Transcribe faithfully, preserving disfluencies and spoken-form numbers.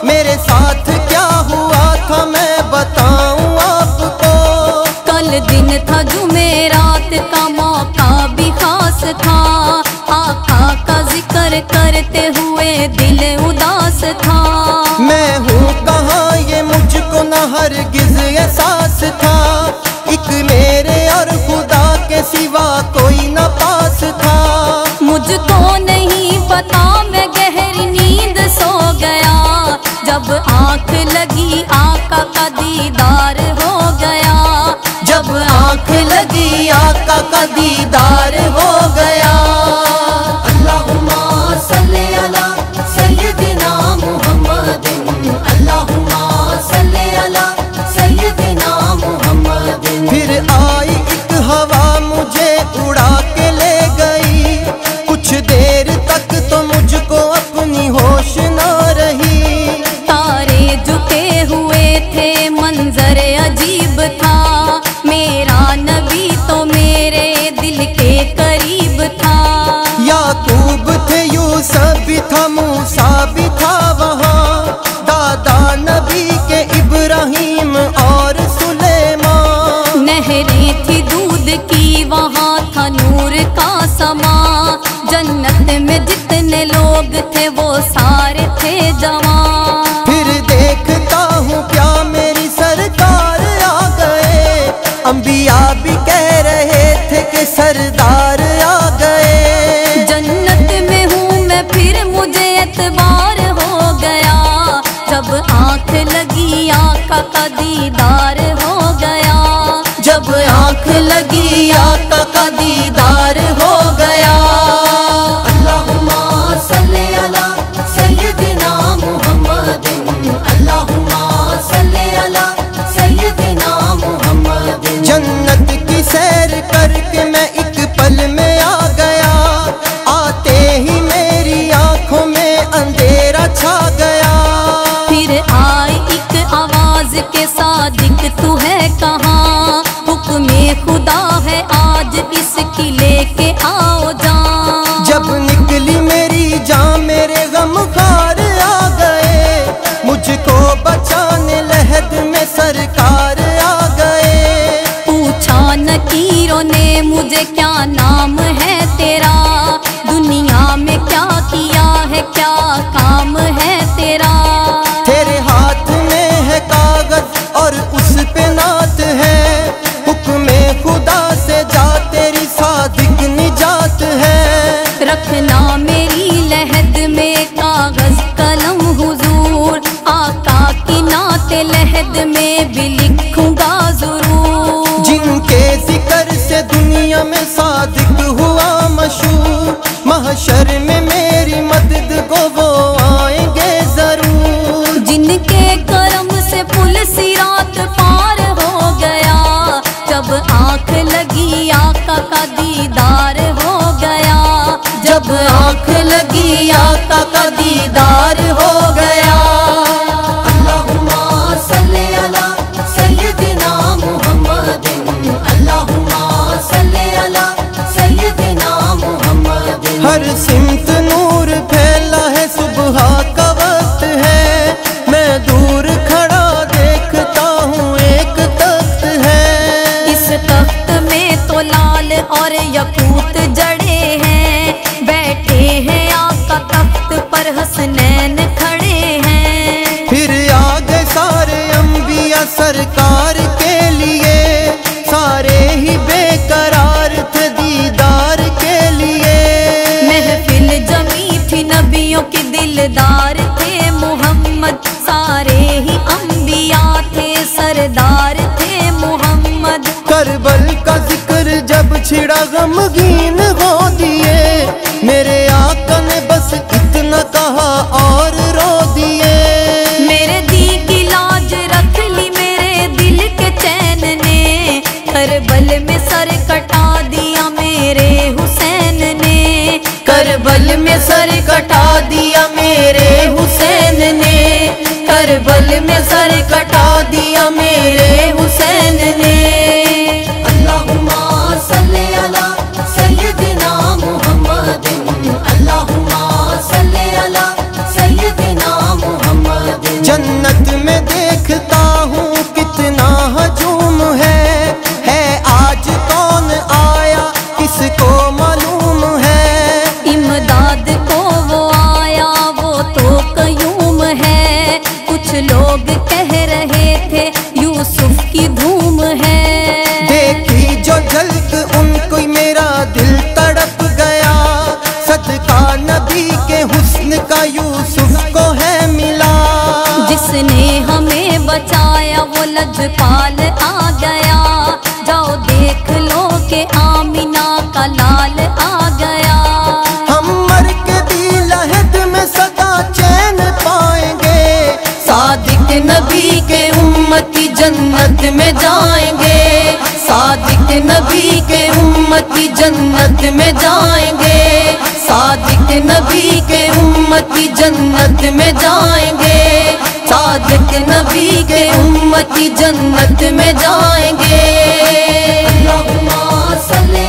میرے ساتھ کیا ہوا تھا میں بتاؤں آپ کو. کل دن تھا جمعرات کا موقع بھی خاص تھا، آقا کا ذکر کرتے ہوئے دل اداس تھا. میں ہوں کہاں یہ مجھ کو نہ ہرگز احساس تھا، ایک میرے اور خدا کے سوا کوئی نہ پاس تھا. مجھ کو نہیں پتا میں گہری نیند سو گیا، جب آنکھ لگی آقا کا دیدار ہو گیا. جب آنکھ لگی آقا کا دیدار ہو گیا. اللہم صلی علی سیدنا محمد، اللہم صلی علی سیدنا محمد. پھر آئی ایک ہوا مجھے اڑا کے لے گئی، کچھ دیر تک تو مجھ کو اپنی ہوش نہ رہی. تارے جھکے ہوئے تھے منظر عجیب تھا، میرا نبی تو میرے دل کے قریب تھا. یعقوب تھے یوسف بھی تھا موسیٰ بھی تھا وہاں، دادا نبی کے ابراہیم اور سلیمان. نہریں تھی دودھ کی وہاں تھا نور کا سما، جنت میں جتنے لوگ تھے وہ سارے تھے جوان. پھر دیکھتا ہوں کیا میری سرکار آ گئے، انبیاء بھی کہہ رہے تھے کہ سردار آ گئے. جنت میں ہوں میں پھر مجھے اعتبار ہو گیا، جب آنکھ لگی آقا کا دیدار ہو گیا. جب آنکھ لگی آقا کا دیدار ہو گیا. اللہم صلی علی سیدنا محمد، اللہم صلی علی سیدنا محمد. جنت کی سیر کر کے میں ایک پل میں آ گیا، آتے ہی میری آنکھوں میں اندھیرا چھا گیا. پھر آئی ایک آواز کے صادق تو ہے کہاں، حکم خدا ہے آج اس کی لے کے آؤ جان. جب نکلی میری جان میرے غم خار آ گئے، مجھ کو بچانے لحد میں سرکار آ گئے. پوچھا نکیروں نے مجھے کیا نام ہے تیرا، دنیا میں کیا کیا ہے کیا کام ہے تیرا. تیرے ہاتھ میں ہے کاغذ اور اس پہ نعت ہے، حکم خدا سے جا تیری صادق نجات ہے. رکھنا میری لحد میں کاغذ قلم حضور، آقا کی نعت لحد میں بھی لکھوں گا ضرور. جن کے ذکر سے دنیا میں صادق ہوا مشہور، محشر میں میری مدد کو وہ آئیں گے ضرور. جن کے کرم سے پل صراط پار ہو گیا، جب آنکھ لگی آقا کا دیدار ہو گیا. جب آنکھ لگی آقا کا دیدار ہو گیا. اللہم صلی علی जन्नत में देखता हूँ कितना हजूम है है आज कौन आया किसको मालूम है। इमदाद को वो आया वो तो कयूम है, कुछ लोग कह रहे थे यूसुफ की धूम है। देखी जो झलक उनको मेरा दिल तड़प गया, सदका नबी के हुस्न का यूसुफ को है मिला। जिसने हमें बचाया वो लजपाल आ गया, जाओ देख लो कि आमिना का लाल आ गया। हम मर के भी लहद में सदा चैन पाएंगे, सादिक नबी के उम्मती जन्नत में जाएंगे। सादिक नबी के उम्मती जन्नत में जाएंगे। सादिक नबी के उम्मती जन्नत में जाएंगे। सादिक नबी के उम्मती जन्नत में जाएंगे। अल्लाहुम्मा सल्ली